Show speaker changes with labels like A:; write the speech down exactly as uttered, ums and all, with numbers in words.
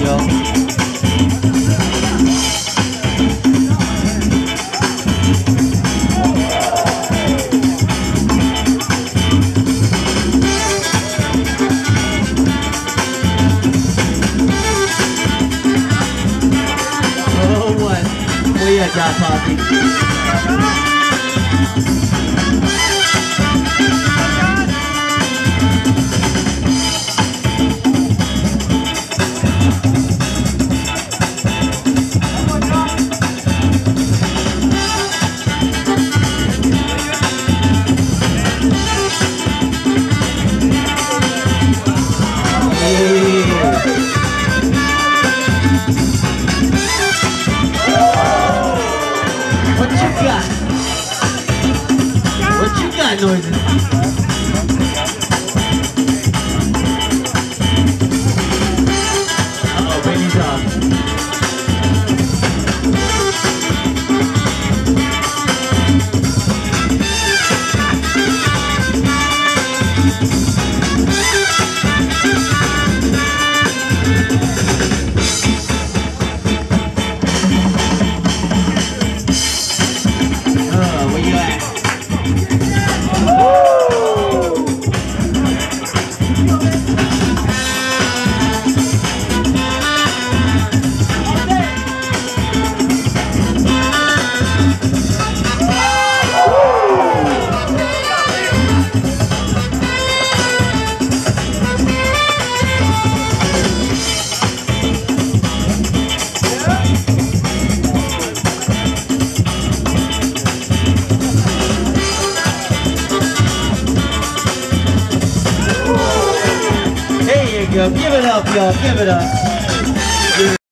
A: yo. Oh, what? We are that party. What you got? What you got, noises? Uh-oh, baby's off. Uh, where you at? There you go. Give it up, y'all. Give it up.